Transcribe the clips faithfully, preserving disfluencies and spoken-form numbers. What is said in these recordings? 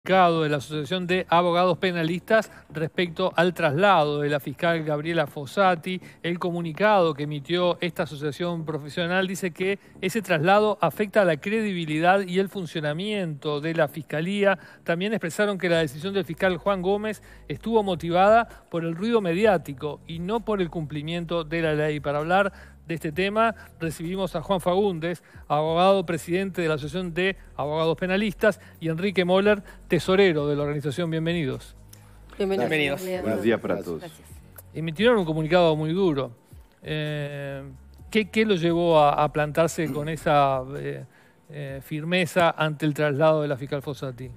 De la Asociación de Abogados Penalistas respecto al traslado de la fiscal Gabriela Fossati. El comunicado que emitió esta asociación profesional dice que ese traslado afecta a la credibilidad y el funcionamiento de la Fiscalía. También expresaron que la decisión del fiscal Juan Gómez estuvo motivada por el ruido mediático y no por el cumplimiento de la ley. Para hablar de este tema recibimos a Juan Fagundes, abogado presidente de la Asociación de Abogados Penalistas, y Enrique Moller, tesorero de la organización. Bienvenidos. Bienvenidos. Bienvenidos. Buenos días para todos. Gracias. Emitieron un comunicado muy duro. Eh, ¿qué, ¿Qué lo llevó a, a plantarse con esa eh, eh, firmeza ante el traslado de la fiscal Fossati?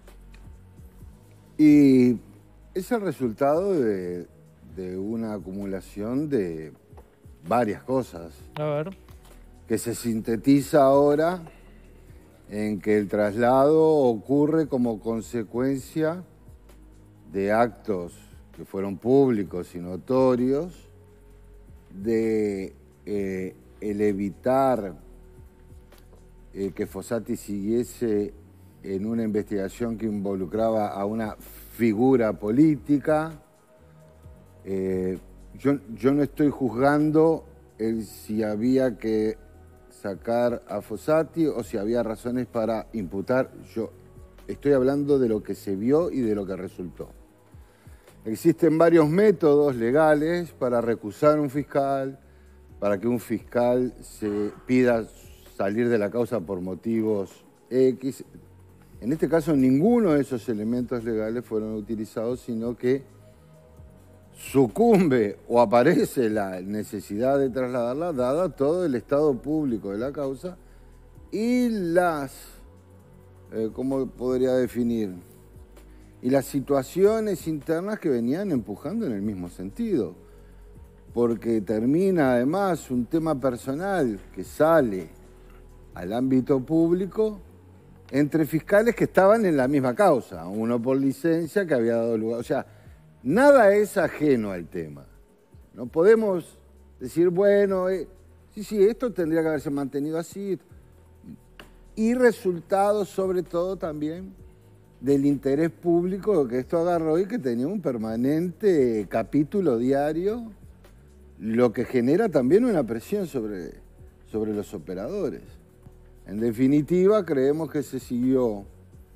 Y es el resultado de, de una acumulación de varias cosas. A ver. Que se sintetiza ahora en que el traslado ocurre como consecuencia de actos que fueron públicos y notorios, de eh, el evitar eh, que Fossati siguiese en una investigación que involucraba a una figura política. Eh, yo, yo no estoy juzgando el si había que sacar a Fossati o si había razones para imputar. Yo estoy hablando de lo que se vio y de lo que resultó. Existen varios métodos legales para recusar a un fiscal, para que un fiscal se pida salir de la causa por motivos X. En este caso, ninguno de esos elementos legales fueron utilizados, sino que sucumbe o aparece la necesidad de trasladarla, dada todo el estado público de la causa y las, eh, ¿cómo podría definir? Y las situaciones internas que venían empujando en el mismo sentido. Porque termina además un tema personal que sale al ámbito público entre fiscales que estaban en la misma causa, uno por licencia que había dado lugar, o sea, nada es ajeno al tema. No podemos decir, bueno, eh, sí, sí, esto tendría que haberse mantenido así. Y resultado, sobre todo, también del interés público que esto agarró y que tenía un permanente capítulo diario, lo que genera también una presión sobre, sobre los operadores. En definitiva, creemos que se siguió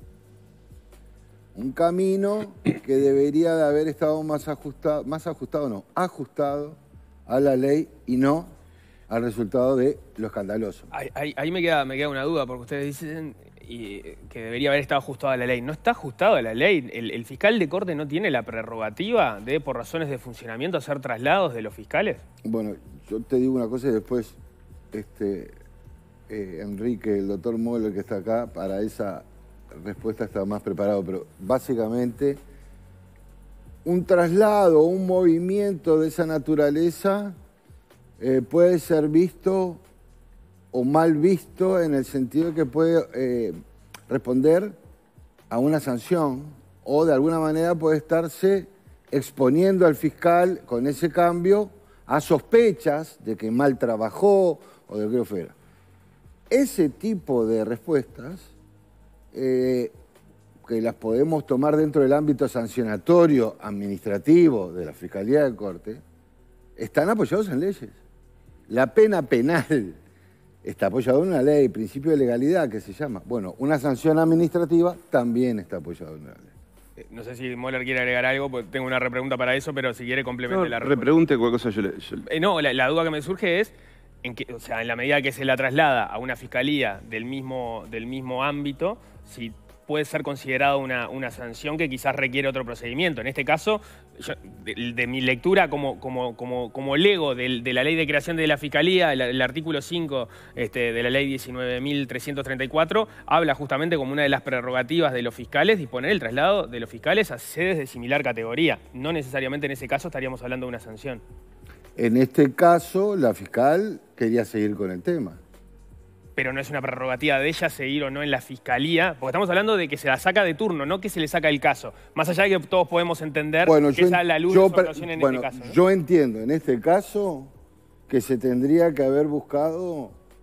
un camino que debería de haber estado más ajustado, más ajustado no, ajustado a la ley y no al resultado de lo escandaloso. Ahí, ahí, ahí me, queda, me queda una duda, porque ustedes dicen y, que debería haber estado ajustado a la ley. No está ajustado a la ley. El, el fiscal de corte no tiene la prerrogativa de, por razones de funcionamiento, hacer traslados de los fiscales. Bueno, yo te digo una cosa y después este, eh, Enrique, el doctor Moller, que está acá, para esa respuesta está más preparado, pero básicamente un traslado, un movimiento de esa naturaleza eh, puede ser visto o mal visto en el sentido de que puede eh, responder a una sanción o de alguna manera puede estarse exponiendo al fiscal con ese cambio a sospechas de que mal trabajó o de que fuera. Ese tipo de respuestas Eh, que las podemos tomar dentro del ámbito sancionatorio administrativo de la Fiscalía de Corte, están apoyados en leyes. La pena penal está apoyada en una ley, principio de legalidad que se llama. Bueno, una sanción administrativa también está apoyada en una ley. No sé si Moller quiere agregar algo, porque tengo una repregunta para eso, pero si quiere complemente no, la respuesta. Repregunte cualquier cosa, yo le... Yo... Eh, no, la, la duda que me surge es, en que, o sea, en la medida que se la traslada a una fiscalía del mismo, del mismo ámbito, si puede ser considerada una, una sanción que quizás requiere otro procedimiento. En este caso, yo, de, de mi lectura como, como, como, como lego de, de la ley de creación de la Fiscalía, el, el artículo cinco este, de la ley diecinueve mil trescientos treinta y cuatro, habla justamente como una de las prerrogativas de los fiscales disponer el traslado de los fiscales a sedes de similar categoría. No necesariamente en ese caso estaríamos hablando de una sanción. En este caso, la fiscal quería seguir con el tema. Pero no es una prerrogativa de ella seguir o no en la fiscalía, porque estamos hablando de que se la saca de turno, no que se le saca el caso. Más allá de que todos podemos entender bueno, que esa es la luz yo, de su actuación en bueno, este caso, ¿no? Yo entiendo en este caso que se tendría que haber buscado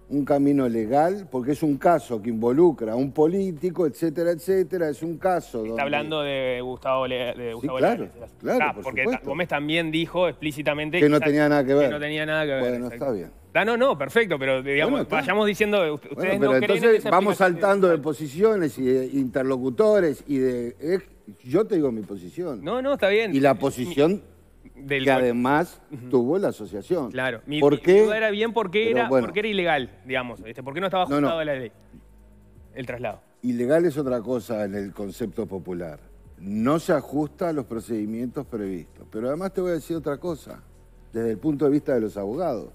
un camino legal, porque es un caso que involucra a un político, etcétera, etcétera, es un caso Está donde... hablando de Gustavo, Le de Gustavo sí, claro, Leal. claro, ah, por porque supuesto. Gómez también dijo explícitamente... Que no tenía nada que ver. Que no tenía nada que ver. Bueno, está bien. Ah, no, no, perfecto, pero digamos, Bueno, vayamos diciendo... Ustedes bueno, pero no creen en entonces esa vamos explicación saltando de de... posiciones y de interlocutores y de... eh, yo te digo mi posición. No, no, está bien. Y la posición... Del que además uh-huh. tuvo la asociación. Claro. Mi, ¿Por mi, qué? mi duda era bien por qué, era, bueno. porque era ilegal, digamos. ¿Viste? ¿Por qué no estaba ajustado no, no. a la ley el traslado? Ilegal es otra cosa en el concepto popular. No se ajusta a los procedimientos previstos. Pero además te voy a decir otra cosa, desde el punto de vista de los abogados.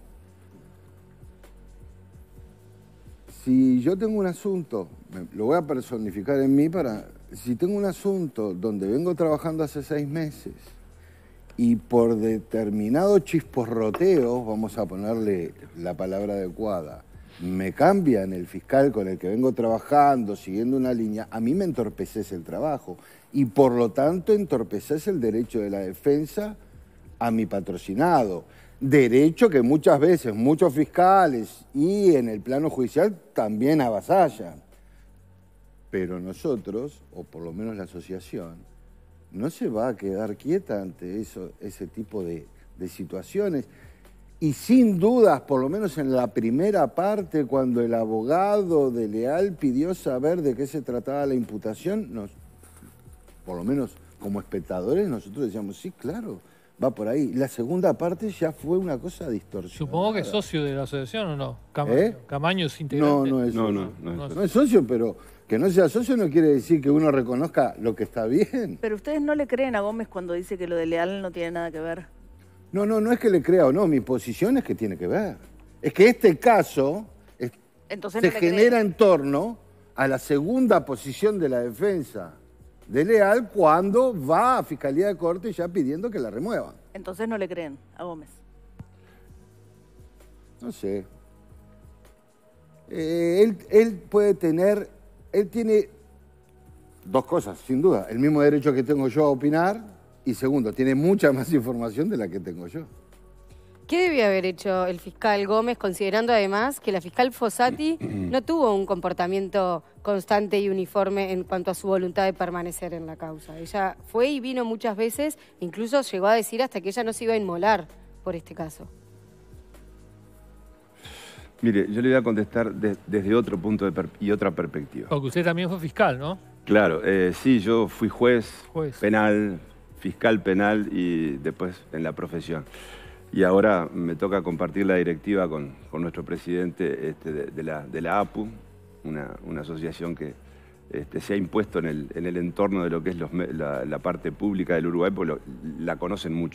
Si yo tengo un asunto, lo voy a personificar en mí para... Si tengo un asunto donde vengo trabajando hace seis meses y por determinados chisporroteos, vamos a ponerle la palabra adecuada, me cambian el fiscal con el que vengo trabajando, siguiendo una línea, a mí me entorpecece el trabajo y por lo tanto entorpecece el derecho de la defensa a mi patrocinado. Derecho que muchas veces muchos fiscales y en el plano judicial también avasallan. Pero nosotros, o por lo menos la asociación, no se va a quedar quieta ante eso, ese tipo de, de situaciones. Y sin dudas, por lo menos en la primera parte, cuando el abogado de Leal pidió saber de qué se trataba la imputación, nos, por lo menos como espectadores, nosotros decíamos, sí, claro, va por ahí. La segunda parte ya fue una cosa distorsionada. Supongo que es socio de la asociación, ¿o no? Camaño, ¿Eh? Camaño es integrante. No, no es No, socio. no, no es No, socio. no es socio, pero que no sea socio no quiere decir que uno reconozca lo que está bien. Pero ustedes no le creen a Gómez cuando dice que lo de Leal no tiene nada que ver. No, no, no es que le crea o no, mi posición es que tiene que ver. Es que este caso es, Entonces se no le genera creen. en torno a la segunda posición de la defensa de Leal cuando va a Fiscalía de Corte ya pidiendo que la remuevan. Entonces no le creen a Gómez. No sé. Eh, él, él puede tener, él tiene dos cosas, sin duda. El mismo derecho que tengo yo a opinar y segundo, tiene mucha más información de la que tengo yo. ¿Qué debió haber hecho el fiscal Gómez, considerando además que la fiscal Fossati no tuvo un comportamiento constante y uniforme en cuanto a su voluntad de permanecer en la causa? Ella fue y vino muchas veces, incluso llegó a decir hasta que ella no se iba a inmolar por este caso. Mire, yo le voy a contestar de, desde otro punto de per y otra perspectiva. Porque usted también fue fiscal, ¿no? Claro, eh, sí, yo fui juez, Juez. penal, fiscal penal y después en la profesión. Y ahora me toca compartir la directiva con, con nuestro presidente este, de, de, la, de la A P U, una, una asociación que este, se ha impuesto en el, en el entorno de lo que es los, la, la parte pública del Uruguay, porque lo, la conocen mucho.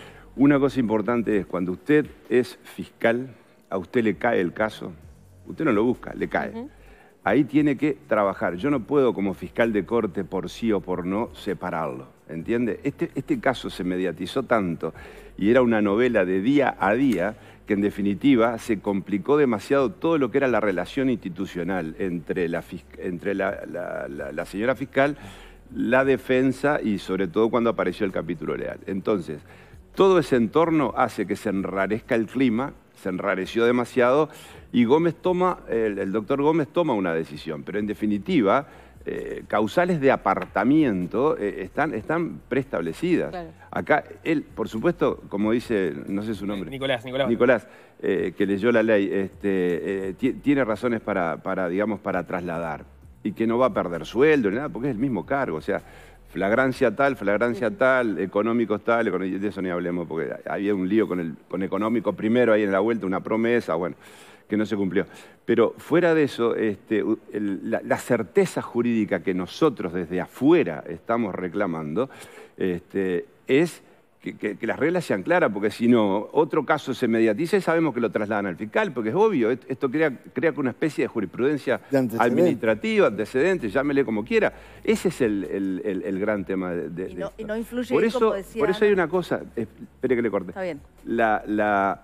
Una cosa importante es, cuando usted es fiscal, a usted le cae el caso, usted no lo busca, le cae. Uh-huh. Ahí tiene que trabajar. Yo no puedo, como fiscal de corte, por sí o por no, separarlo, ¿entiende? Este, este caso se mediatizó tanto y era una novela de día a día que, en definitiva, se complicó demasiado todo lo que era la relación institucional entre la, entre la, la, la, la señora fiscal, la defensa y, sobre todo, cuando apareció el capítulo Leal. Entonces, todo ese entorno hace que se enrarezca el clima, se enrareció demasiado y Gómez toma, el, el doctor Gómez toma una decisión, pero en definitiva, eh, causales de apartamiento eh, están, están preestablecidas. Claro. Acá, él, por supuesto, como dice, no sé su nombre. Nicolás, Nicolás. Nicolás, eh, que leyó la ley, este, eh, tiene razones para, para, digamos, para trasladar y que no va a perder sueldo ni nada, porque es el mismo cargo, o sea, flagrancia tal, flagrancia tal, económicos tal, de eso ni hablemos, porque había un lío con el con económico primero ahí en la vuelta, una promesa, bueno, que no se cumplió. Pero fuera de eso, este, el, la, la certeza jurídica que nosotros desde afuera estamos reclamando este, es que, que, que las reglas sean claras, porque si no, otro caso se mediatiza y sabemos que lo trasladan al fiscal, porque es obvio, esto crea, crea una especie de jurisprudencia de antecedente. administrativa, antecedente, llámele como quiera. Ese es el, el, el, el gran tema de, de, y, no, de y no influye por ahí, eso, como decía por eso hay una cosa, espere que le corte. Está bien. La, la,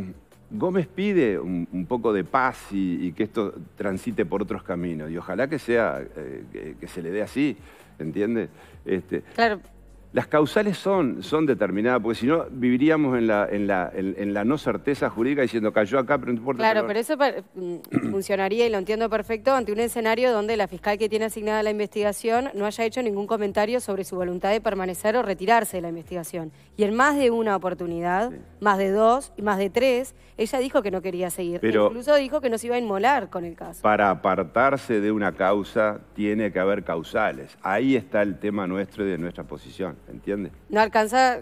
Gómez pide un, un poco de paz y, y que esto transite por otros caminos, y ojalá que sea, eh, que, que se le dé así, ¿entiende? Este, claro. Las causales son, son determinadas, porque si no viviríamos en la, en, la, en, en la no certeza jurídica diciendo cayó acá, pero no importa. Claro, que... pero eso mm, funcionaría, y lo entiendo perfecto, ante un escenario donde la fiscal que tiene asignada la investigación no haya hecho ningún comentario sobre su voluntad de permanecer o retirarse de la investigación. Y en más de una oportunidad, sí. más de dos y más de tres, ella dijo que no quería seguir. Pero incluso dijo que no se iba a inmolar con el caso. Para apartarse de una causa tiene que haber causales. Ahí está el tema nuestro y de nuestra posición. ¿Entiende? No alcanza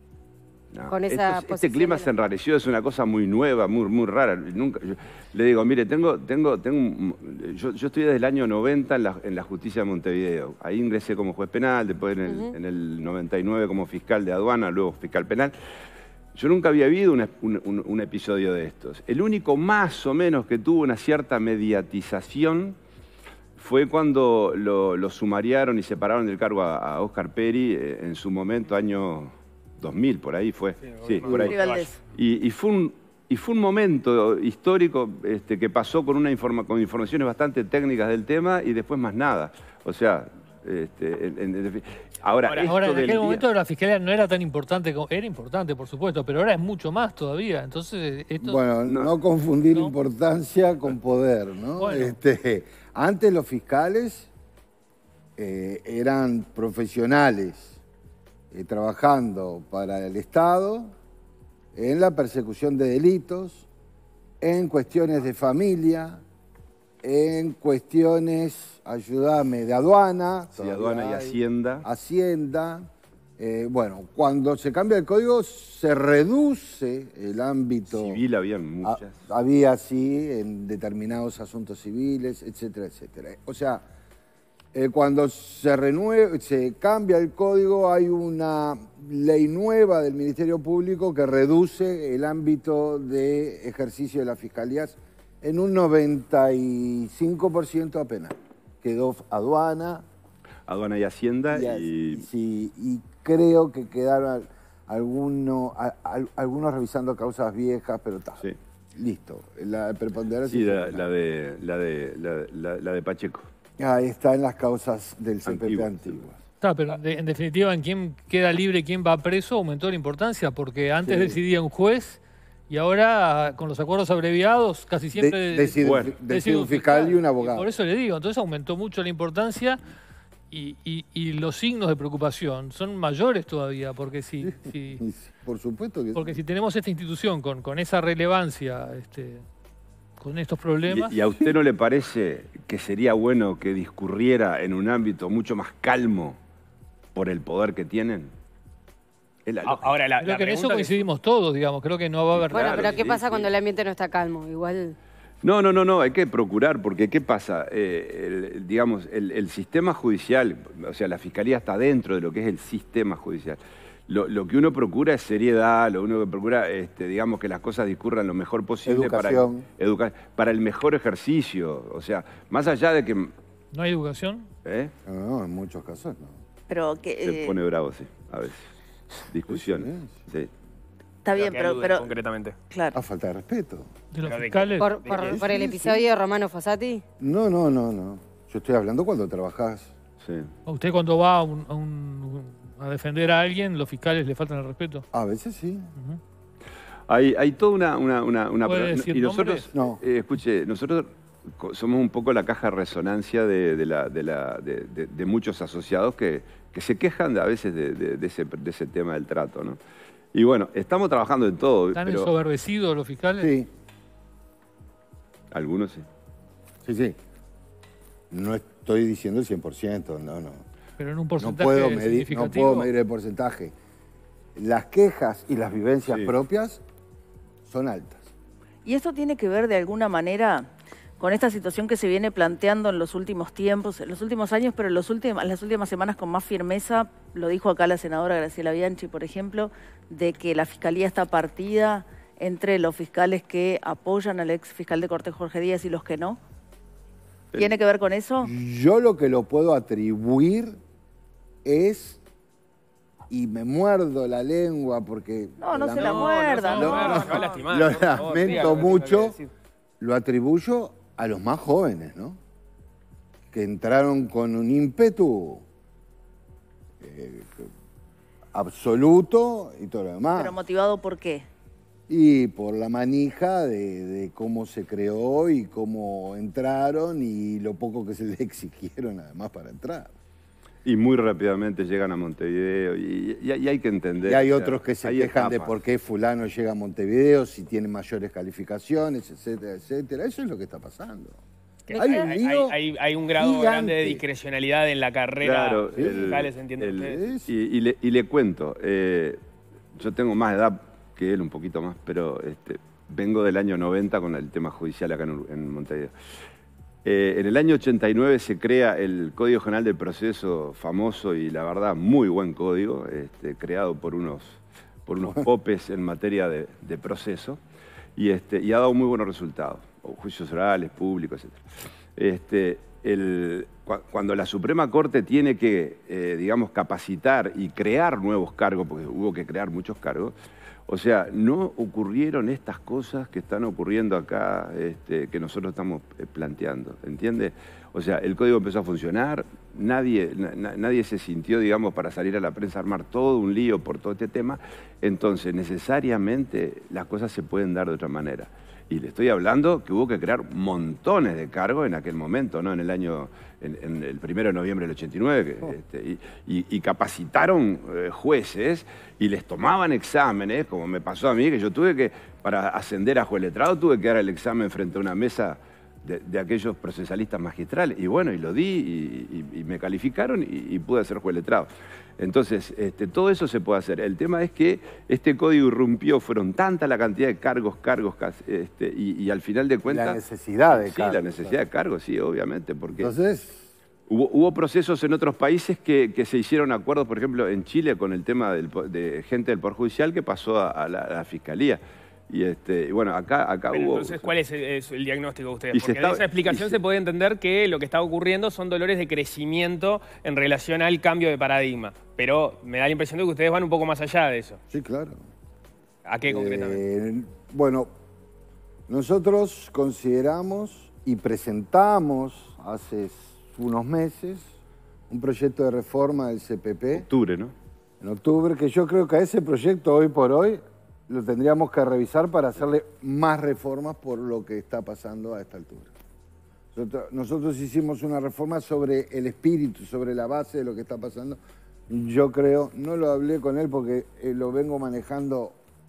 no. con esa Esto, Este clima se enrareció, es una cosa muy nueva, muy, muy rara. Nunca, yo, le digo, mire, tengo, tengo, tengo, yo, yo estoy desde el año noventa en la, en la justicia de Montevideo. Ahí ingresé como juez penal, después en el, uh-huh. en el noventa y nueve como fiscal de aduana, luego fiscal penal. Yo nunca había habido un, un, un episodio de estos. El único más o menos que tuvo una cierta mediatización fue cuando lo, lo sumariaron y separaron del cargo a, a Oscar Peri, eh, en su momento, año dos mil, por ahí fue. Sí, sí por ahí. Y, y, fue un, y fue un momento histórico este, que pasó con, una informa, con informaciones bastante técnicas del tema y después más nada. O sea, este, en, en, en, ahora, ahora, esto ahora en aquel día... momento la fiscalía no era tan importante, como, era importante por supuesto, pero ahora es mucho más todavía. Entonces, esto... Bueno, no, no confundir ¿no? importancia con poder, ¿no? Bueno. Este, antes los fiscales eh, eran profesionales eh, trabajando para el Estado en la persecución de delitos, en cuestiones de familia, en cuestiones, ayúdame, de aduana. Sí, aduana y Hacienda. Hacienda. Eh, bueno, cuando se cambia el código se reduce el ámbito... Civil habían muchas. A, había, sí, en determinados asuntos civiles, etcétera, etcétera. O sea, eh, cuando se, renueve, se cambia el código hay una ley nueva del Ministerio Público que reduce el ámbito de ejercicio de las fiscalías en un noventa y cinco por ciento apenas. Quedó aduana. Aduana y Hacienda y... y... Sí, y creo que quedaron algunos, algunos revisando causas viejas, pero está. Sí. Listo. La preponderancia. Sí, la, la, de, la, de, la, la, la de Pacheco. Ahí está en las causas del C P P antiguas. Está, pero de, en definitiva, en quién queda libre y quién va preso aumentó la importancia, porque antes sí. decidía un juez y ahora con los acuerdos abreviados casi siempre de, decide, bueno, decide, decide un fiscal, fiscal y un abogado. Y por eso le digo, entonces aumentó mucho la importancia. Y, y, y los signos de preocupación son mayores todavía, porque si... si por supuesto que Porque sí. si tenemos esta institución con, con esa relevancia, este, con estos problemas... ¿Y, ¿Y a usted no le parece que sería bueno que discurriera en un ámbito mucho más calmo por el poder que tienen? La Ahora, la, Creo la que en eso coincidimos que... todos, digamos. Creo que no va a haber... Bueno, claro, pero ¿qué sí, pasa sí. cuando el ambiente no está calmo? Igual... No, no, no, no, hay que procurar, porque ¿qué pasa? Eh, el, digamos, el, el sistema judicial, o sea, la fiscalía está dentro de lo que es el sistema judicial. Lo, lo que uno procura es seriedad, lo uno que procura, este, digamos, que las cosas discurran lo mejor posible para el, educa, para el mejor ejercicio. O sea, más allá de que... ¿No hay educación? ¿Eh? No, no, en muchos casos no. Pero que... Se eh... pone bravo, sí, a veces. Discusiones, sí. sí. Está bien, pero, pero... Concretamente. Claro. A falta de respeto. ¿De los fiscales? ¿Por, por, por el episodio de Romano Fossati? No, no, no, no. Yo estoy hablando cuando trabajás. Sí. ¿Usted cuando va a, un, a, un, a defender a alguien, los fiscales le faltan el respeto? A veces sí. Uh-huh. Hay, hay toda una... una, una, una ¿Puede decir y nosotros, no. eh, escuche, nosotros somos un poco la caja de resonancia de, de, la, de, la, de, de, de muchos asociados que, que se quejan a veces de, de, de, ese, de ese tema del trato, ¿no? Y bueno, estamos trabajando en todo. ¿Están pero... ensoberbecidos los fiscales? Sí. Algunos sí. Sí, sí. No estoy diciendo el cien por ciento, no, no. Pero en un porcentaje no puedo medir, significativo. No puedo medir el porcentaje. Las quejas y las vivencias sí. propias son altas. ¿Y esto tiene que ver de alguna manera con esta situación que se viene planteando en los últimos tiempos, en los últimos años, pero en los últimos, las últimas semanas con más firmeza? Lo dijo acá la senadora Graciela Bianchi, por ejemplo, de que la Fiscalía está partida entre los fiscales que apoyan al ex fiscal de Corte Jorge Díaz y los que no. ¿Tiene que ver con eso? Yo lo que lo puedo atribuir es, y me muerdo la lengua porque... No, no se la muerda. Lo, no, no, no, lo lamento mucho, lo atribuyo a los más jóvenes, ¿no? Que entraron con un ímpetu eh, absoluto y todo lo demás. ¿Pero motivado por qué? Y por la manija de, de cómo se creó y cómo entraron y lo poco que se les exigieron además para entrar. Y muy rápidamente llegan a Montevideo y, y, y hay que entender. Y hay o sea, otros que se hay quejan etapas. de por qué fulano llega a Montevideo, si tiene mayores calificaciones, etcétera, etcétera. Eso es lo que está pasando. Que Hay hay, un hay- lío hay- hay un grado gigante. grande de discrecionalidad en la carrera. Claro, de el- fiscales, ¿entienden el- ustedes? y, y le, y le cuento, eh, yo tengo más edad que él, un poquito más, pero este, vengo del año noventa con el tema judicial acá en, Ur- en Montevideo. Eh, en el año ochenta y nueve se crea el Código General del Proceso, famoso y la verdad muy buen código, este, creado por unos, por unos popes en materia de, de proceso, y, este, y ha dado muy buenos resultados, o juicios orales, públicos, etcétera. Este, el, cu- cuando la Suprema Corte tiene que, eh, digamos, capacitar y crear nuevos cargos, porque hubo que crear muchos cargos, o sea, no ocurrieron estas cosas que están ocurriendo acá, este, que nosotros estamos eh, planteando, ¿entiende? O sea, el código empezó a funcionar, nadie, na- nadie se sintió, digamos, para salir a la prensa a armar todo un lío por todo este tema, entonces necesariamente las cosas se pueden dar de otra manera. Y le estoy hablando que hubo que crear montones de cargos en aquel momento, ¿no? En el año, en, en el primero de noviembre del ochenta y nueve, que, este, y, y- y capacitaron eh, jueces y les tomaban exámenes, como me pasó a mí, que yo tuve que, para ascender a juez letrado, tuve que dar el examen frente a una mesa de, de aquellos procesalistas magistrales. Y bueno, y lo di, y, y- y me calificaron y, y pude ser juez letrado. Entonces, este, todo eso se puede hacer. El tema es que este código irrumpió, fueron tanta la cantidad de cargos, cargos, cas- este, y, y al final de cuentas... la necesidad de Sí, cargos, la necesidad de cargos, sí, obviamente, porque Entonces, hubo, hubo procesos en otros países que, que se hicieron acuerdos, por ejemplo, en Chile con el tema del po- de gente del Poder Judicial que pasó a, a la, a la Fiscalía. Y, este, y bueno, acá, acá Pero hubo... entonces, ¿cuál es el, es el diagnóstico de ustedes? Y se Porque está- de esa explicación y se- se puede entender que lo que está ocurriendo son dolores de crecimiento en relación al cambio de paradigma. Pero me da la impresión de que ustedes van un poco más allá de eso. sí, claro. ¿A qué concretamente? Eh, bueno, nosotros consideramos y presentamos hace unos meses un proyecto de reforma del C P P Octubre, ¿no? en octubre, que yo creo que a ese proyecto hoy por hoy lo tendríamos que revisar para hacerle más reformas por lo que está pasando a esta altura. Nosotros, nosotros hicimos una reforma sobre el espíritu, sobre la base de lo que está pasando. Yo creo, no lo hablé con él porque eh, lo vengo manejando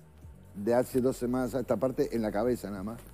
de hace dos semanas a esta parte en la cabeza nada más,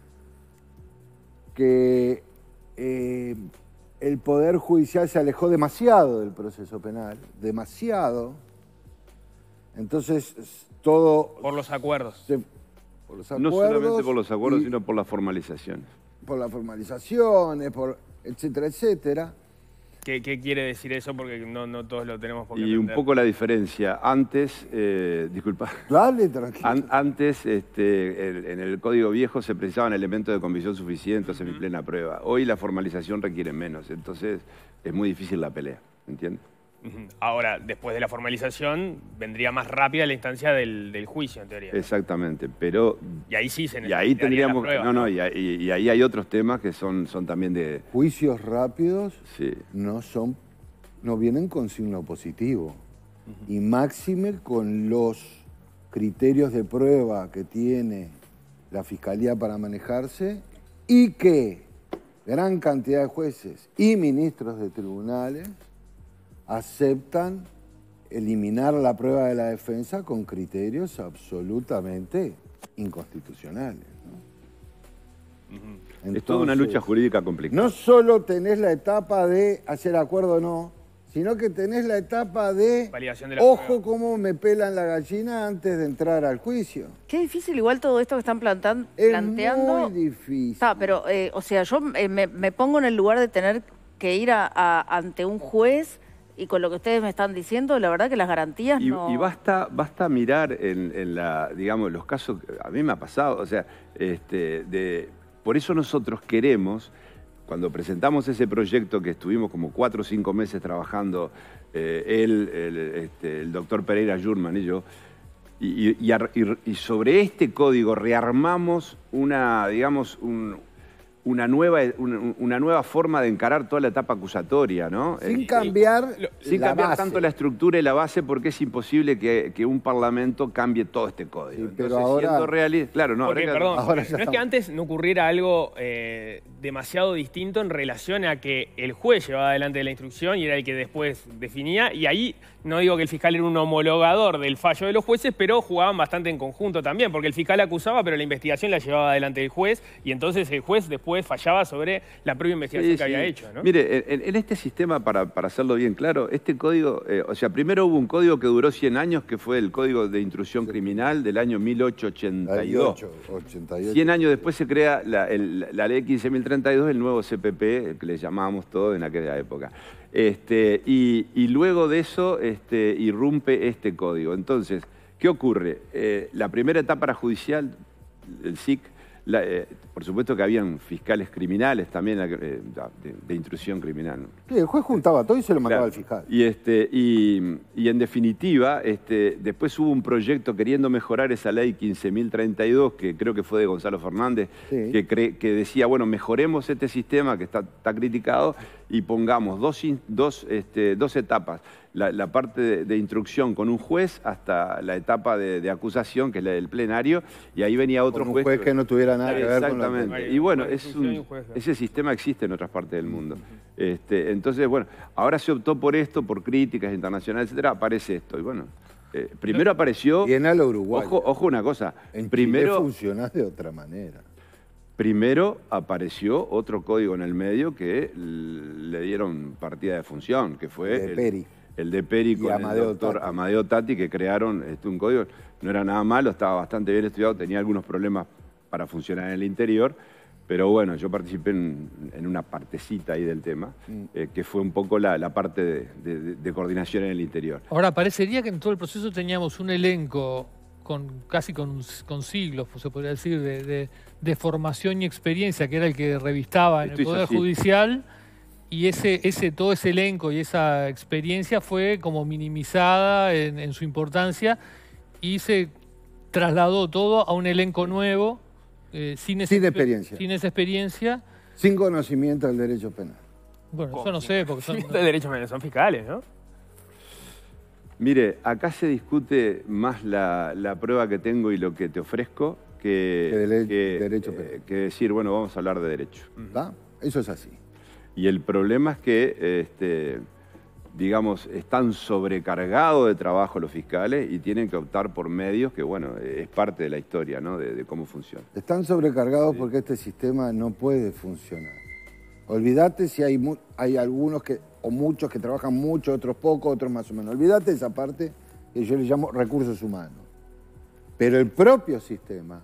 que eh, el Poder Judicial se alejó demasiado del proceso penal, demasiado. Entonces, todo... Por los acuerdos. se- por los No solamente acuerdos por los acuerdos, y sino por las formalizaciones. por las formalizaciones, por etcétera, etcétera. ¿Qué, qué quiere decir eso? Porque no, no todos lo tenemos por qué Y un entender. poco la diferencia. Antes, eh, disculpa, Dale, tranquilo. An- antes, este, el- en el Código Viejo se precisaban elementos de convicción suficientes, semiplena prueba. Hoy la formalización requiere menos, entonces es muy difícil la pelea, ¿entiendes? Ujú. Ahora, después de la formalización, vendría más rápida la instancia del, del juicio, en teoría. Exactamente, pero... Y ahí sí se Y ahí necesitaría tendríamos... la prueba, no, no, y ahí, y ahí hay otros temas que son, son también de... Juicios rápidos Sí, no son, no vienen con signo positivo. Y máxime con los criterios de prueba que tiene la Fiscalía para manejarse y que gran cantidad de jueces y ministros de tribunales aceptan eliminar la prueba de la defensa con criterios absolutamente inconstitucionales, ¿no? es toda una Entonces, lucha jurídica complicada. no solo tenés la etapa de hacer acuerdo o no, sino que tenés la etapa de, Validación de la ojo prueba. cómo me pelan la gallina antes de entrar al juicio. Qué difícil igual todo esto que están plantan- Es planteando. muy difícil. Está, pero, eh, o sea, yo eh, me, me pongo en el lugar de tener que ir a, a- ante un juez y con lo que ustedes me están diciendo, la verdad que las garantías Y, no... y basta, basta mirar en, en la, digamos, los casos, a mí me ha pasado, o sea, este, de, por eso nosotros queremos, cuando presentamos ese proyecto que estuvimos como cuatro o cinco meses trabajando, eh, él, el, este, el doctor Pereira Jurman y yo, y, y- y ar- y- y sobre este código rearmamos una, digamos, un, una nueva, una, una nueva forma de encarar toda la etapa acusatoria, ¿no? Sin Eh, cambiar, Sin la cambiar base. tanto la estructura y la base, porque es imposible que, que un parlamento cambie todo este código. Sí, pero Entonces, ahora- siendo realista, claro, no, Porque, ahora que- perdón, ahora no ya es que estamos. antes no ocurriera algo eh, demasiado distinto en relación a que el juez llevaba adelante la instrucción y era el que después definía, y ahí no digo que el fiscal era un homologador del fallo de los jueces, pero jugaban bastante en conjunto también, porque el fiscal acusaba, pero la investigación la llevaba adelante el juez, y entonces el juez después fallaba sobre la propia investigación Sí, que sí. había hecho, ¿no? Mire, en, en este sistema, para, para hacerlo bien claro, este código, eh, o sea, primero hubo un código que duró cien años, que fue el Código de Intrusión Criminal del año mil ochocientos ochenta y dos. ochenta y ocho. cien años después se crea la, el- la ley quince mil treinta y dos, el nuevo C P P, que le llamábamos todo en aquella época. Este, y, y luego de eso este, irrumpe este código. Entonces, ¿qué ocurre? Eh, la primera etapa era judicial, el S I C, la, eh, por supuesto que habían fiscales criminales también eh, de, de intrusión criminal, ¿no? Sí, el juez juntaba todo y se lo mandaba Claro. al fiscal. Y, este, y, y en definitiva, este, después hubo un proyecto queriendo mejorar esa ley quince mil treinta y dos, que creo que fue de Gonzalo Fernández, Sí. que, cre- que decía, bueno, mejoremos este sistema que está, está criticado y pongamos dos, in- dos, este, dos etapas. La, la parte de, de instrucción con un juez hasta la etapa de, de acusación, que es la del plenario, y ahí venía otro Con un juez. juez que no tuviera nada que ver con la Exactamente. pena. Y bueno, Una es instrucción y un, un juez, claro. ese sistema existe en otras partes del mundo. Este, entonces, bueno, ahora se optó por esto, por críticas internacionales, etcétera, aparece esto. Y bueno, eh, primero apareció... Bien a lo Uruguay. Ojo, ojo una cosa. En primero, Chile funciona de otra manera. primero apareció otro código en el medio que l- le dieron partida de función, que fue El de Peri. el de Peri Y con Amadeo el doctor Tati. Amadeo Tati, que crearon este, un código. No era nada malo, estaba bastante bien estudiado, tenía algunos problemas para funcionar en el interior, pero bueno, yo participé en, en una partecita ahí del tema, Mm. eh, que fue un poco la, la parte de, de- de coordinación en el interior. Ahora, parecería que en todo el proceso teníamos un elenco con casi con, con siglos, pues, se podría decir, de, de- de formación y experiencia, que era el que revistaba en Esto el es Poder así. Judicial, y ese, ese, todo ese elenco y esa experiencia fue como minimizada en, en su importancia y se trasladó todo a un elenco nuevo, eh, sin, esa Sin exper- experiencia. sin esa experiencia. Sin conocimiento del derecho penal. Bueno, eso no sé, porque son... De derechos penales, son fiscales, ¿no? Mire, acá se discute más la, la prueba que tengo y lo que te ofrezco que, Que dele- que, derecho eh, penal. que decir, bueno, vamos a hablar de derecho. ¿Va? Eso es así. Y el problema es que, este, digamos, están sobrecargados de trabajo los fiscales y tienen que optar por medios que, bueno, es parte de la historia, ¿no? De, de cómo funciona. Están sobrecargados porque este sistema no puede funcionar. Olvídate si hay, mu- hay algunos que, o muchos que trabajan mucho, otros poco, otros más o menos. Olvídate esa parte que yo le llamo recursos humanos. Pero el propio sistema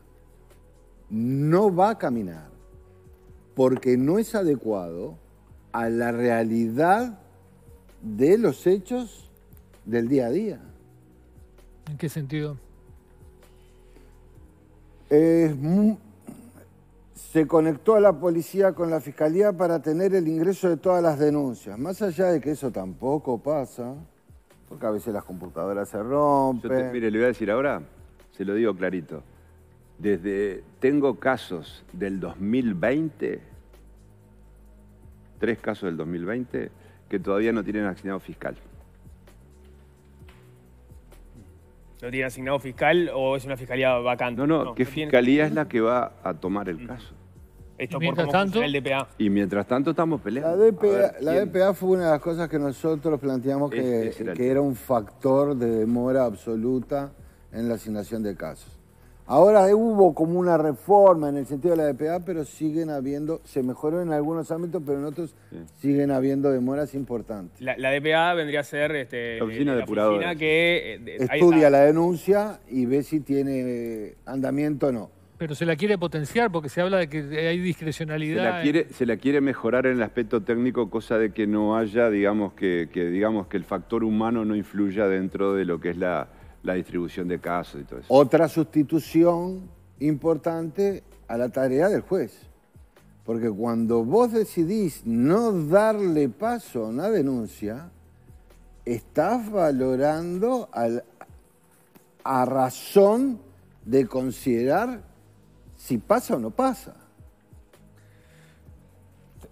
no va a caminar porque no es adecuado a la realidad de los hechos del día a día. ¿En qué sentido? Es mu- se conectó a la policía con la fiscalía para tener el ingreso de todas las denuncias. Más allá de que eso tampoco pasa, porque a veces las computadoras se Yo te- rompen. mire, le voy a decir ahora, se lo digo clarito. Desde, tengo casos del dos mil veinte, tres casos del dos mil veinte, que todavía no tienen asignado fiscal. ¿No tiene asignado fiscal o es una fiscalía vacante? No, no, ¿qué tiene- fiscalía es la que va a tomar el caso? Esto por Mientras cómo tanto- funciona el D P A. Y mientras tanto estamos peleando. La A D P A, ver, la ¿quién? D P A fue una de las cosas que nosotros planteamos que, Ese- ese era el que tema. era un factor de demora absoluta en la asignación de casos. Ahora hubo como una reforma en el sentido de la D P A, pero siguen habiendo, se mejoró en algunos ámbitos, pero en otros siguen habiendo demoras importantes. La, la D P A vendría a ser este, La oficina la depuradora. oficina que... eh, de- ahí Estudia está. la denuncia y ve si tiene andamiento o no. Pero se la quiere potenciar porque se habla de que hay Se discrecionalidad. la, quiere, se la quiere mejorar en el aspecto técnico, cosa de que no haya, digamos, que, que, digamos, que el factor humano no influya dentro de lo que es la, la distribución de casos y todo eso. Otra sustitución importante a la tarea del juez. Porque cuando vos decidís no darle paso a una denuncia, estás valorando al- a razón de considerar si pasa o no pasa.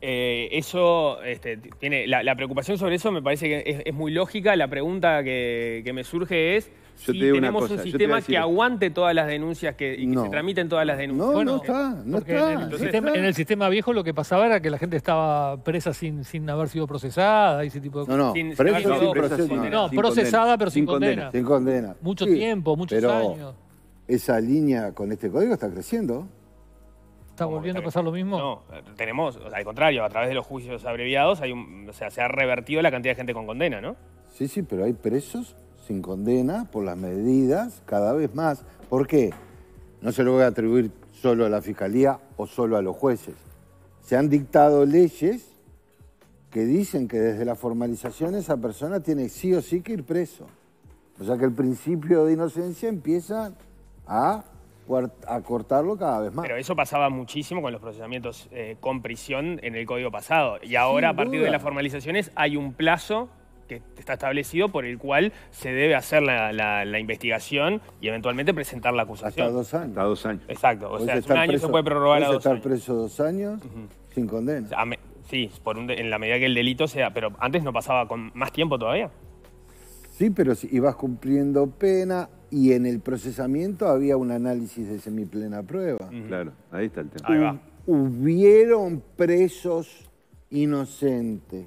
Eh, eso este, tiene la, la preocupación sobre eso me parece que es, es muy lógica. La pregunta que, que me surge es Yo si te digo una tenemos cosa, un yo te sistema voy a decir- que aguante todas las denuncias que, y que No. se tramiten todas las denuncias. No, Bueno, no está, no Porque está. en, el no sistema, está. en el sistema viejo lo que pasaba era que la gente estaba presa sin, sin haber sido procesada y ese tipo de No, cosas. no, Sin- sin preso haber sin sido proceso, procesado. no. No, sin procesada condena, pero sin, sin condena. condena. Sin condena. Mucho Sí, tiempo, muchos pero años. esa línea con este código está creciendo. ¿Está volviendo a pasar lo mismo? No, tenemos, o sea, al contrario, a través de los juicios abreviados hay un, o sea, se ha revertido la cantidad de gente con condena, ¿no? Sí, sí, pero hay presos sin condena por las medidas cada vez más. ¿Por qué? No se lo voy a atribuir solo a la Fiscalía o solo a los jueces. Se han dictado leyes que dicen que desde la formalización esa persona tiene sí o sí que ir preso. O sea que el principio de inocencia empieza a, a cortarlo cada vez más. Pero eso pasaba muchísimo con los procesamientos eh, con prisión en el código pasado. Y ahora, Sin a partir duda. de las formalizaciones, hay un plazo que está establecido por el cual se debe hacer la, la- la investigación y eventualmente presentar la acusación. Hasta dos años. Hasta dos años. Exacto, o Podés sea, es un estar año preso- se puede prorrogar a podés dos estar años. preso dos años sin condena. O sea, a me- sí, por un de- en la medida que el delito sea, pero antes no pasaba con más tiempo todavía. Sí, pero si ibas cumpliendo pena y en el procesamiento había un análisis de semiplena prueba. Claro, ahí está el tema. Ahí va. Hubieron presos inocentes,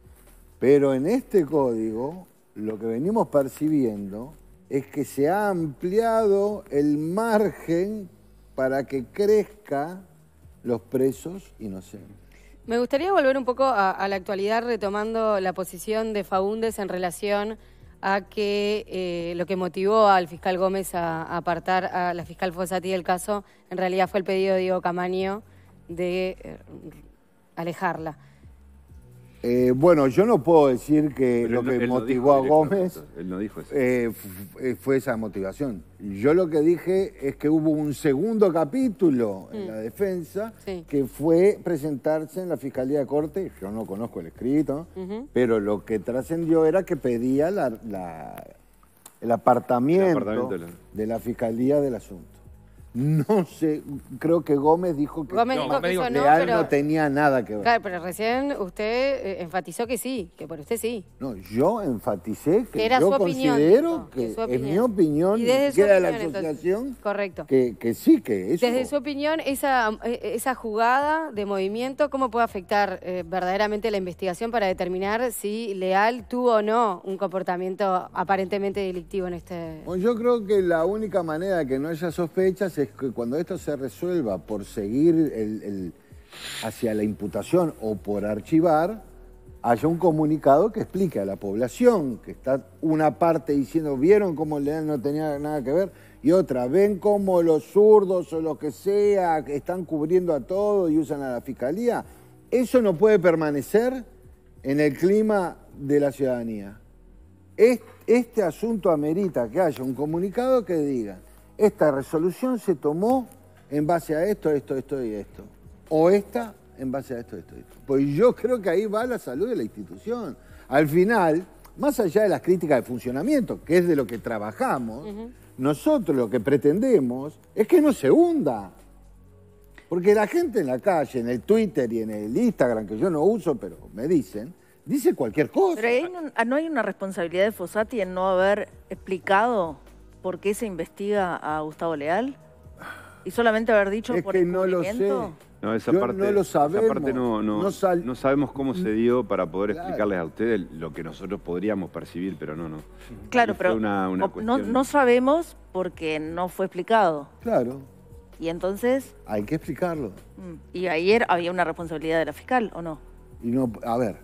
pero en este código lo que venimos percibiendo es que se ha ampliado el margen para que crezca los presos inocentes. Me gustaría volver un poco a, a la actualidad retomando la posición de Faúndez en relación a que eh, lo que motivó al fiscal Gómez a, a apartar a la fiscal Fossati del caso en realidad fue el pedido de Diego Camaño de eh, alejarla. Eh, bueno, yo no puedo decir que Pero lo él no- que él no motivó a dijo Gómez directamente, Él no dijo eso. eh, f- eh, fue esa motivación. Yo lo que dije es que hubo un segundo capítulo en la defensa Sí. que fue presentarse en la Fiscalía de Corte. Yo no conozco el escrito, Ujú. pero lo que trascendió era que pedía la, la- el apartamiento, El apartamento de la- de la Fiscalía del asunto. No sé, creo que Gómez dijo que Gómez No, dijo Gómez que dijo eso no, Leal pero... no tenía nada que ver. Claro, pero recién usted eh, enfatizó que sí, que por usted sí. No, yo enfaticé que, Que era yo su opinión, considero dijo, que que su es mi opinión. opinión, Y ni desde su siquiera de la opinión, entonces. asociación, Correcto. que, que sí, que eso... Desde su opinión, esa, eh, esa jugada de movimiento, ¿cómo puede afectar eh, verdaderamente la investigación para determinar si Leal tuvo o no un comportamiento aparentemente delictivo en este... Bueno, yo creo que la única manera de que no haya sospechas es que cuando esto se resuelva por seguir el, el- hacia la imputación o por archivar, haya un comunicado que explique a la población, que está una parte diciendo, vieron cómo Leal no tenía nada que ver, y otra, ven cómo los zurdos o los que sea que están cubriendo a todo y usan a la fiscalía. Eso no puede permanecer en el clima de la ciudadanía. Es- Este asunto amerita que haya un comunicado que diga, esta resolución se tomó en base a esto, esto, esto y esto. O esta en base a esto, esto y esto. Pues yo creo que ahí va la salud de la institución. Al final, más allá de las críticas de funcionamiento, que es de lo que trabajamos, nosotros lo que pretendemos es que no se hunda. Porque la gente en la calle, en el Twitter y en el Instagram, que yo no uso, pero me dicen, dice cualquier cosa. Pero ahí no, ¿no hay una responsabilidad de Fossati en no haber explicado por qué se investiga a Gustavo Leal? ¿Y solamente haber dicho Es por que el no lo sé. cubrimiento? No, esa Yo parte, no lo esa sabemos. parte no, no, No sal- no sabemos cómo se dio para poder Claro. explicarles a ustedes lo que nosotros podríamos percibir, pero no, no. Claro, Ahí fue pero una- una o- no, cuestión- no sabemos porque no fue explicado. Claro, Y entonces, hay que explicarlo. mm, y ayer había una responsabilidad de la fiscal, ¿o no? Y no, a ver,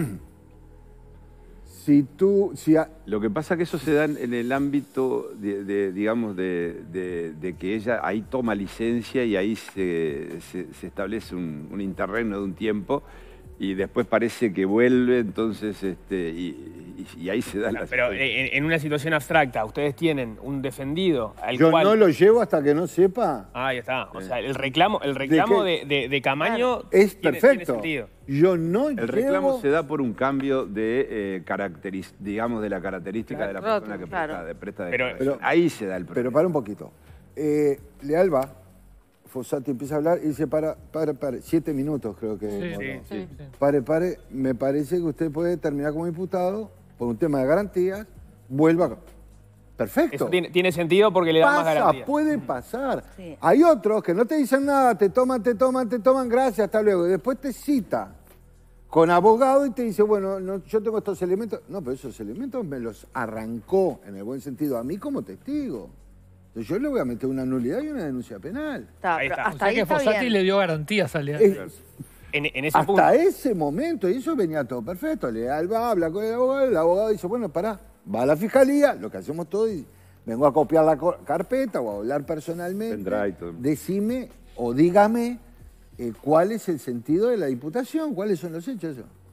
si tú, si a- Lo que pasa es que eso se da en, en el ámbito, de, de, digamos, de, de- de que ella ahí toma licencia y ahí se, se- se establece un, un interregno de un tiempo y después parece que vuelve, entonces, este, y, y- y ahí se da la... Pero eh, en, en una situación abstracta, ustedes tienen un defendido al yo cual... no lo llevo hasta que no sepa, Ah, ahí está. O sea, el reclamo, el reclamo qué? de, de- de Camaño es tiene- perfecto. tiene sentido. Yo no El reclamo llevo... se da por un cambio de, eh, caracteriz- digamos, de la característica de la Claro, persona que claro. presta, de- presta Pero- declaración. pero- Ahí se da el Pero problema. para un poquito. Eh, Lealba Fossati empieza a hablar y dice, para, para, para, siete minutos creo que... Sí, bueno, sí, sí. Pare, pare, me parece que usted puede terminar como diputado por un tema de garantías, vuelva... Perfecto. Eso tiene, tiene sentido porque le da Pasa, más garantías. puede pasar. Sí. Hay otros que no te dicen nada, te toman, te toman, te toman, gracias, hasta luego. Y después te cita con abogado y te dice, bueno, no, yo tengo estos elementos. No, pero esos elementos me los arrancó, en el buen sentido, a mí como testigo. Entonces yo le voy a meter una nulidad y una denuncia penal. Está, Ahí pero está. O hasta sea ahí que está Fossati bien. le dio garantías al Es- En, en ese hasta punto. ese momento, y eso venía todo perfecto. Leal va, habla con el abogado, el abogado dice, bueno, pará, va a la fiscalía, lo que hacemos todos, y vengo a copiar la co- carpeta o a hablar personalmente. Pendrive, todo. Decime o dígame eh, cuál es el sentido de la imputación, cuáles son los hechos.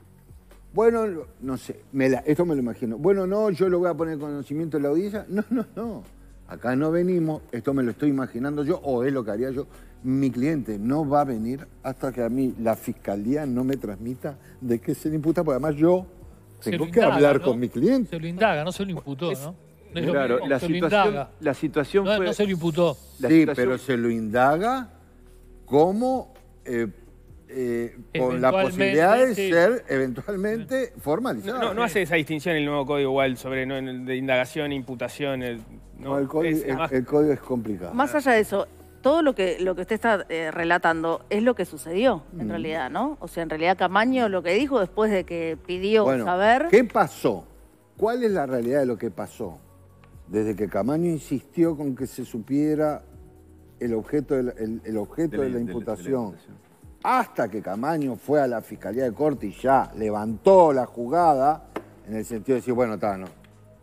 Bueno, lo- no sé, me la- esto me lo imagino. Bueno, no, yo lo voy a poner en conocimiento de la audiencia. No, no, no. Acá no venimos, esto me lo estoy imaginando yo, o es lo que haría yo. Mi cliente no va a venir hasta que a mí la fiscalía no me transmita de qué se le imputa, porque además yo Se tengo lo que indaga, hablar ¿no? con mi cliente. Se lo indaga, no se lo imputó, ¿no? No es lo Claro, mismo, la se lo situación, indaga. la situación No, fue... no se lo imputó. la Sí, situación- pero se lo indaga como eh, eh, con la Eventualmente, posibilidad de sí. ser eventualmente formalizado. No, no, no hace esa distinción el nuevo código igual sobre no, de indagación, imputación. El, no, No, el, código, es- es el- más- el código es complicado. Más allá de eso, todo lo que, lo que usted está eh, relatando es lo que sucedió, en realidad, ¿no? O sea, en realidad Camaño lo que dijo después de que pidió Bueno, saber... ¿qué pasó? ¿Cuál es la realidad de lo que pasó? Desde que Camaño insistió con que se supiera el objeto de la, el, el objeto de la, de la- de la imputación, imputación. hasta que Camaño fue a la Fiscalía de Corte y ya levantó la jugada, en el sentido de decir, bueno, está, no.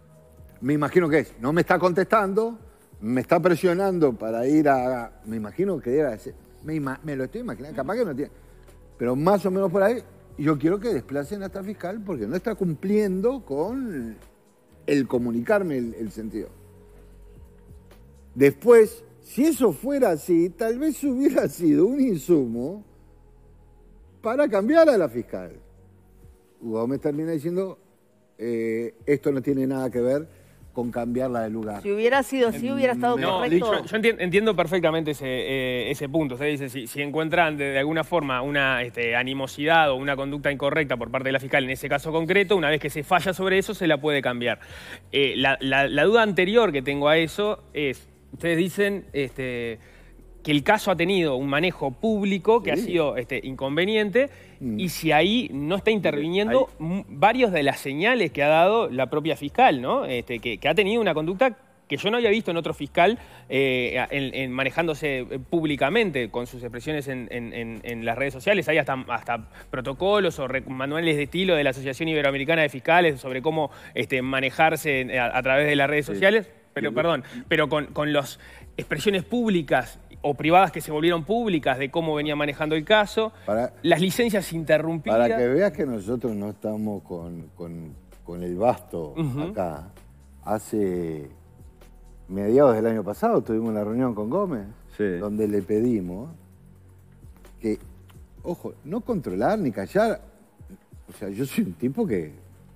Me imagino que es, no me está contestando, me está presionando para ir a... Me imagino que debe ser... Me, ima- me lo estoy imaginando, capaz que no tiene... Pero más o menos por ahí, yo quiero que desplacen a esta fiscal porque no está cumpliendo con el comunicarme el, el sentido. Después, si eso fuera así, tal vez hubiera sido un insumo para cambiar a la fiscal. Hugo Gómez termina diciendo, eh, esto no tiene nada que ver con cambiarla de lugar. Si hubiera sido así, hubiera estado No, correcto. yo, yo enti- entiendo perfectamente ese, eh, ese punto. Usted dice, si, si encuentran de, de alguna forma una este, animosidad o una conducta incorrecta por parte de la fiscal en ese caso concreto, una vez que se falla sobre eso, se la puede cambiar. Eh, la, la- la duda anterior que tengo a eso es, ustedes dicen este, que el caso ha tenido un manejo público que ha Sí. sido este, inconveniente Mm. y si ahí no está interviniendo m- varios de las señales que ha dado la propia fiscal, ¿no? Este, que, que ha tenido una conducta que yo no había visto en otro fiscal eh, en, en manejándose eh, públicamente con sus expresiones en, en- en- en las redes sociales. Hay hasta, hasta protocolos o re- manuales de estilo de la Asociación Iberoamericana de Fiscales sobre cómo este, manejarse a, a través de las redes Sí. sociales. Pero, perdón, pero con, con las expresiones públicas o privadas que se volvieron públicas de cómo venía manejando el caso, Para- las licencias interrumpidas. Para que veas que nosotros no estamos con, con- con el basto Ujú. acá. Hace mediados del año pasado tuvimos una reunión con Gómez, Sí. donde le pedimos que, ojo, no controlar ni callar. O sea, yo soy un tipo que...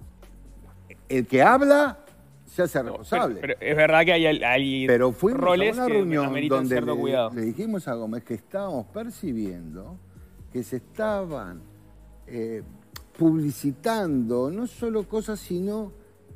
El que habla se hace Pero, responsable. pero es verdad que hay, hay Pero fuimos roles a una que reunión ameritan donde cierto le, cuidado. le dijimos a Gómez que estábamos percibiendo que se estaban eh, publicitando no solo cosas, sino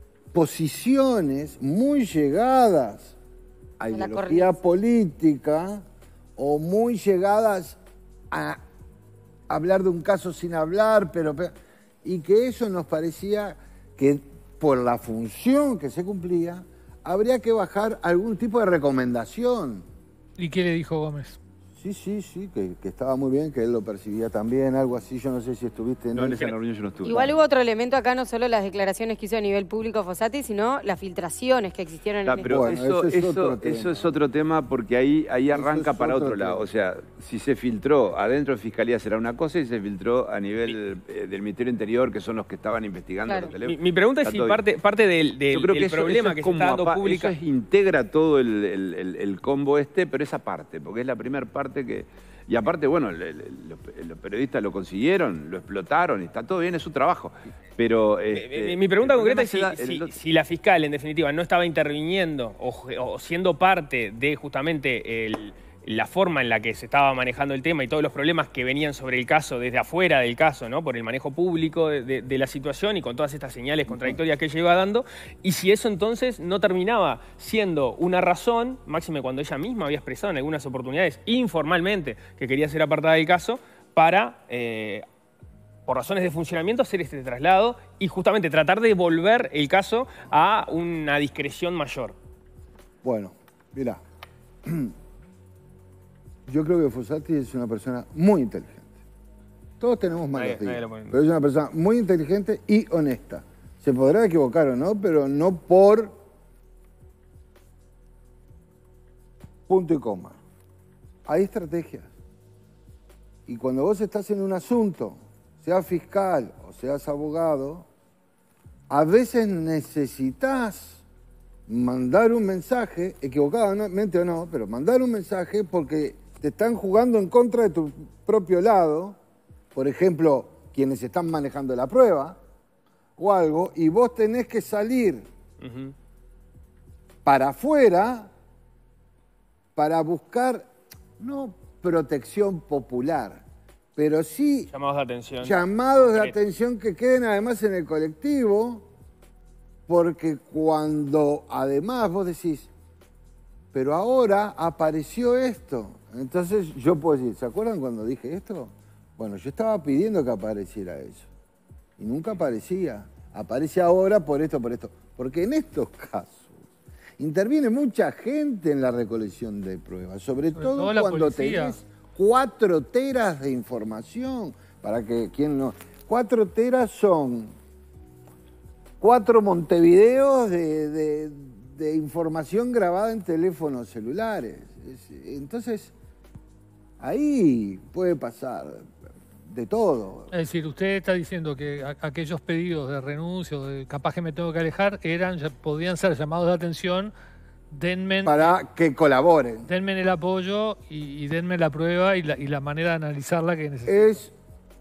posiciones muy llegadas a la ideología corriente. política o muy llegadas a hablar de un caso sin hablar, pero, pero- y que eso nos parecía que por la función que se cumplía habría que bajar algún tipo de recomendación. ¿Y qué le dijo Gómez? Sí, sí, sí, que, que estaba muy bien, que él lo percibía también, algo así. Yo no sé si estuviste en No, en eso. esa reunión yo no estuve. Igual hubo otro elemento acá, no solo las declaraciones que hizo a nivel público Fossati, sino las filtraciones que existieron Ah, en pero este Bueno, eso, eso es eso- otro tema. eso es otro tema porque ahí, ahí Eso arranca es para otro otro lado. tema. O sea, si se filtró adentro de Fiscalía será una cosa y se filtró a nivel eh, del Ministerio Interior, que son los que estaban investigando Claro. los Mi, teléfonos. mi pregunta es Está si todo parte, parte del, del- Yo creo que del eso, problema eso que es se como está dando apa- pública. eso es- integra todo el, el- el- el combo este, pero esa parte, porque es la primera parte que... Y aparte, bueno, el- el- el- los, los periodistas lo consiguieron, lo explotaron, y está todo bien, es su trabajo. Pero... este, Mi, mi pregunta el concreta problema es si, se da- si- el- si la fiscal, en definitiva, no estaba interviniendo o, o siendo parte de justamente el, la forma en la que se estaba manejando el tema y todos los problemas que venían sobre el caso desde afuera del caso, ¿no? Por el manejo público de, de, de la situación y con todas estas señales contradictorias que ella iba dando, y si eso entonces no terminaba siendo una razón, máxime cuando ella misma había expresado en algunas oportunidades informalmente que quería ser apartada del caso, para, eh, por razones de funcionamiento, hacer este traslado y justamente tratar de volver el caso a una discreción mayor. Bueno, mira, yo creo que Fossati es una persona muy inteligente. Todos tenemos malos Nadie- nadie días, lo puede- pero es una persona muy inteligente y honesta. Se podrá equivocar o no, pero no por punto y coma. Hay estrategias. Y cuando vos estás en un asunto, seas fiscal o seas abogado, a veces necesitas mandar un mensaje, equivocadamente o no, pero mandar un mensaje porque te están jugando en contra de tu propio lado, por ejemplo, quienes están manejando la prueba o algo, y vos tenés que salir Uh-huh. para afuera para buscar, no protección popular, pero sí Llamados de atención. llamados de Concreto. atención que queden además en el colectivo, porque cuando además vos decís, pero ahora apareció esto, entonces yo puedo decir, ¿se acuerdan cuando dije esto? Bueno, yo estaba pidiendo que apareciera eso, y nunca aparecía. Aparece ahora por esto, por esto. Porque en estos casos interviene mucha gente en la recolección de pruebas, sobre, Sobre todo, todo la cuando policía. tenés cuatro teras de información. Para que quien no. Cuatro teras son cuatro Montevideos de, de, de información grabada en teléfonos celulares. Es- entonces, ahí puede pasar de todo. Es decir, usted está diciendo que a- aquellos pedidos de renuncia o de capaz que me tengo que alejar eran, ya podían ser llamados de atención, denme, Para que colaboren. denme el apoyo y, y denme la prueba y la, y la manera de analizarla que necesito. Es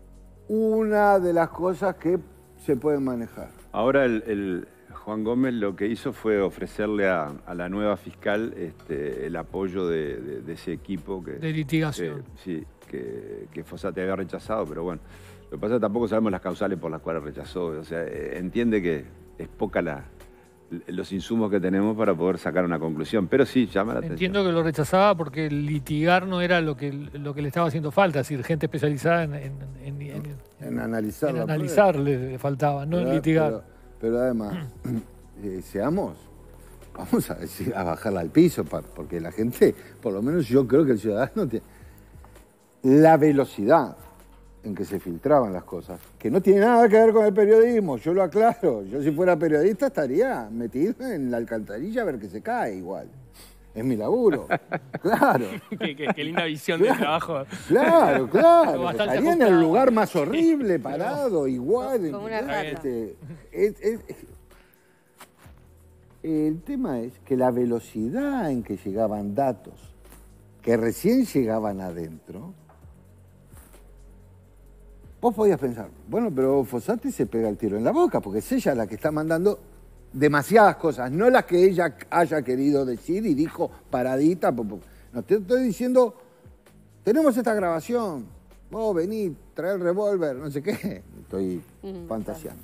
una de las cosas que se pueden manejar. Ahora el, el Juan Gómez lo que hizo fue ofrecerle a, a la nueva fiscal este, el apoyo de, de- de ese equipo que, De litigación. que- sí, que, que Fossati había rechazado, pero bueno, lo que pasa es que tampoco sabemos las causales por las cuales rechazó. O sea, eh, entiende que es poca la, los insumos que tenemos para poder sacar una conclusión, pero sí llama la Entiendo atención. que lo rechazaba porque el litigar no era lo que, lo que le estaba haciendo falta, es decir, gente especializada en, en- en- en- En analizar en la analizar le, le faltaba, no en Pero- litigar. Pero, pero además, eh, seamos, vamos a, decir, a bajarla al piso, pa- porque la gente, por lo menos yo creo que el ciudadano tiene la velocidad en que se filtraban las cosas, que no tiene nada que ver con el periodismo, yo lo aclaro. Yo si fuera periodista estaría metido en la alcantarilla a ver que se cae igual. Es mi laburo. Claro. qué, qué- qué linda visión de trabajo. Claro, claro. Bastante Estaría en el ajustado. lugar más horrible, parado, igual. Como una rata. Este, es- es- el tema es que la velocidad en que llegaban datos, que recién llegaban adentro, vos podías pensar, bueno, pero Fossati se pega el tiro en la boca, porque es ella la que está mandando demasiadas cosas, no las que ella haya querido decir y dijo paradita. po- po. No, te estoy diciendo, tenemos esta grabación, vos vení, trae el revólver, no sé qué. Estoy Mm, fantaseando.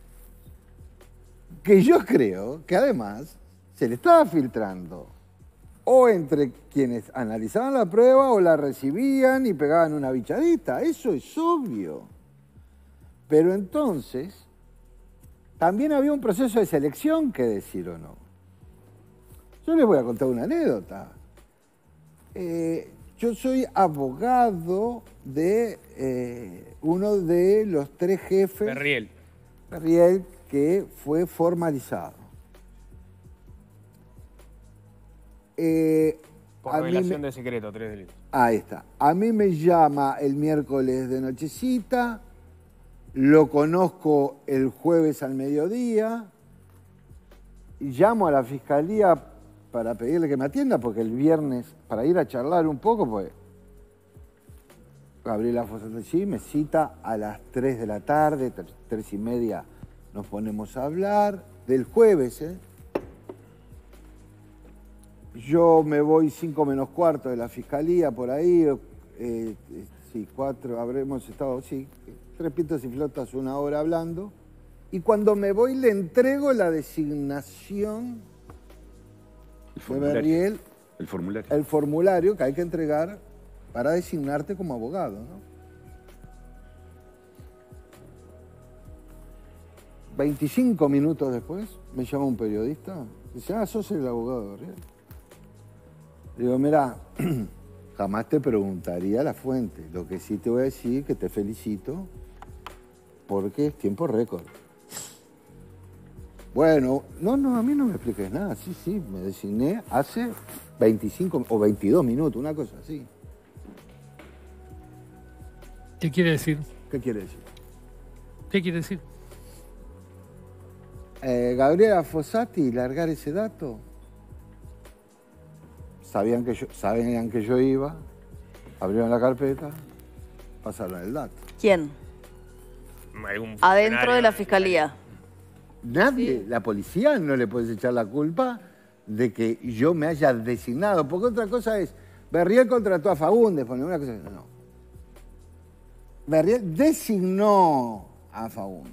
Que yo creo que además se le estaba filtrando o entre quienes analizaban la prueba o la recibían y pegaban una bichadita. Eso es obvio. Pero entonces, también había un proceso de selección que decir o no. Yo les voy a contar una anécdota. Eh, yo soy abogado de eh, uno de los tres jefes, Berriel. Berriel, que fue formalizado. Eh, Por a mí revelación me- de secreto, tres delitos. Ahí está. A mí me llama el miércoles de nochecita, lo conozco el jueves al mediodía, y llamo a la fiscalía para pedirle que me atienda, porque el viernes, para ir a charlar un poco, pues Gabriela Fossati me cita a las tres de la tarde, tres, tres y media nos ponemos a hablar, del jueves, ¿eh? yo me voy cinco menos cuarto de la fiscalía por ahí, eh, sí, cuatro, habremos estado, sí, tres pitos y flotas una hora hablando, y cuando me voy le entrego la designación de Berriel, el formulario. el formulario que hay que entregar para designarte como abogado, ¿no? veinticinco minutos después me llama un periodista, dice, ah, sos el abogado de Berriel. Digo, mira, jamás te preguntaría la fuente. Lo que sí te voy a decir que te felicito porque es tiempo récord. Bueno, no, no, a mí no me expliques nada. Sí, sí, me designé hace veinticinco o veintidós minutos, una cosa así. ¿Qué quiere decir? ¿Qué quiere decir? ¿Qué quiere decir? Eh, Gabriela Fossati, largar ese dato. Sabían que yo, sabían que yo iba, abrieron la carpeta, pasaron el dato. ¿Quién? Algún Adentro de la funcionario, fiscalía. Nadie, sí. La policía no le puede echar la culpa de que yo me haya designado, porque otra cosa es, Berriel contrató a Faúndez, pone una cosa, no. Berriel designó a Faúndez.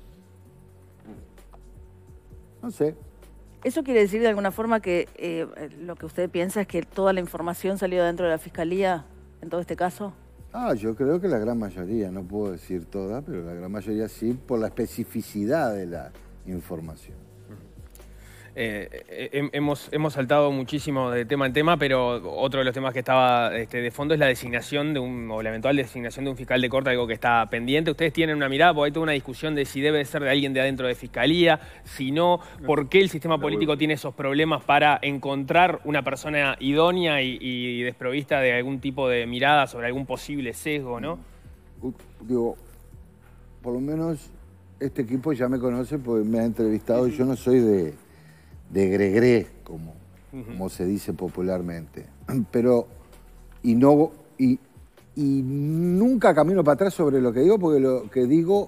No sé. ¿Eso quiere decir de alguna forma que eh, lo que usted piensa es que toda la información salió dentro de la fiscalía en todo este caso? Ah, yo creo que la gran mayoría, no puedo decir toda, pero la gran mayoría sí, por la especificidad de la información. Eh, eh, hemos, hemos saltado muchísimo de tema en tema, pero otro de los temas que estaba este, de fondo es la designación de un, o la eventual designación de un fiscal de corte, algo que está pendiente. Ustedes tienen una mirada, porque hay toda una discusión de si debe ser de alguien de adentro de fiscalía, si no, por qué el sistema político tiene esos problemas para encontrar una persona idónea y, y desprovista de algún tipo de mirada sobre algún posible sesgo, ¿no? Digo, por lo menos este equipo ya me conoce porque me ha entrevistado y yo no soy de... de gregré, como, uh-huh. como se dice popularmente. Pero, y no, y, y nunca camino para atrás sobre lo que digo, porque lo que digo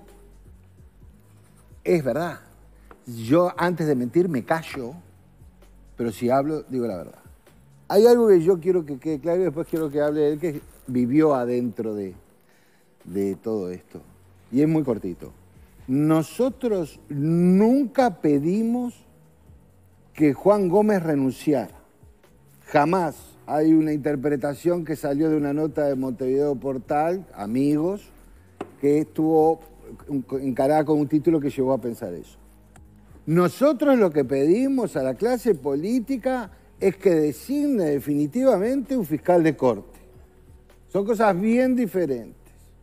es verdad. Yo antes de mentir me callo, pero si hablo, digo la verdad. Hay algo que yo quiero que quede claro y después quiero que hable él, que vivió adentro de, de todo esto. Y es muy cortito. Nosotros nunca pedimos que Juan Gómez renunciara. Jamás. Hay una interpretación que salió de una nota de Montevideo Portal, Amigos, que estuvo encarada con un título que llevó a pensar eso. Nosotros lo que pedimos a la clase política es que designe definitivamente un fiscal de corte. Son cosas bien diferentes.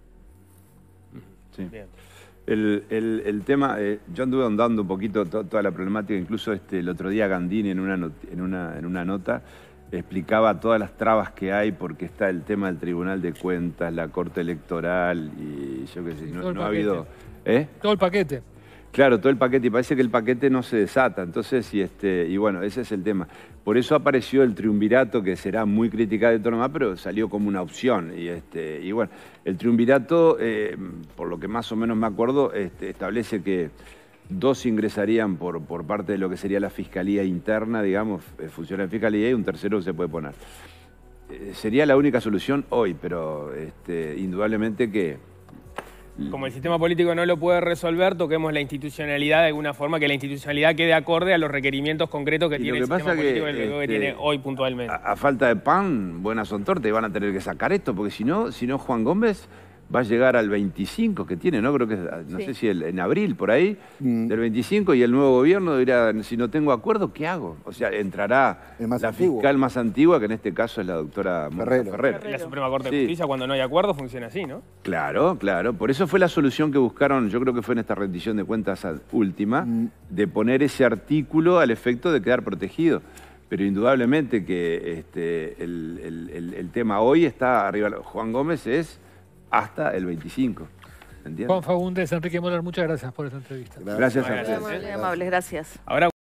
Sí. Bien. El, el, el tema, eh, yo anduve ahondando un poquito to, toda la problemática, incluso este, el otro día Gandini en una, not, en, una, en una nota explicaba todas las trabas que hay porque está el tema del Tribunal de Cuentas, la Corte Electoral y yo qué sé, no, no ha habido... ¿eh? Todo el paquete. Claro, todo el paquete, y parece que el paquete no se desata, entonces, y, este, y bueno, ese es el tema. Por eso apareció el triunvirato, que será muy criticado de todo lo demás, pero salió como una opción. Y, este, y bueno, el triunvirato, eh, por lo que más o menos me acuerdo, este, establece que dos ingresarían por, por parte de lo que sería la fiscalía interna, digamos, funciona en fiscalía, y un tercero se puede poner. Eh, sería la única solución hoy, pero este, indudablemente que... Como el sistema político no lo puede resolver, toquemos la institucionalidad de alguna forma, que la institucionalidad quede acorde a los requerimientos concretos que y tiene que el sistema que, político que, este, que tiene hoy puntualmente. A, a falta de pan, buenas son tortas, y van a tener que sacar esto, porque si no, si no Juan Gómez va a llegar al veinticinco que tiene, ¿no? Creo que, no sí. sé si el, en abril, por ahí, mm. del veinticinco, y el nuevo gobierno dirá, si no tengo acuerdo, ¿qué hago? O sea, entrará la antiguo. fiscal más antigua, que en este caso es la doctora Ferrero. Ferrero. La Suprema Corte sí. de Justicia, cuando no hay acuerdo, funciona así, ¿no? Claro, claro. Por eso fue la solución que buscaron, yo creo que fue en esta rendición de cuentas última, mm. de poner ese artículo al efecto de quedar protegido. Pero indudablemente que este, el, el, el, el tema hoy está arriba. Juan Gómez es... hasta el veinticinco. ¿Entiendes? Juan Faúndez, Enrique Moller, muchas gracias por esta entrevista. Gracias, gracias a ustedes. Muy amables, gracias. Ahora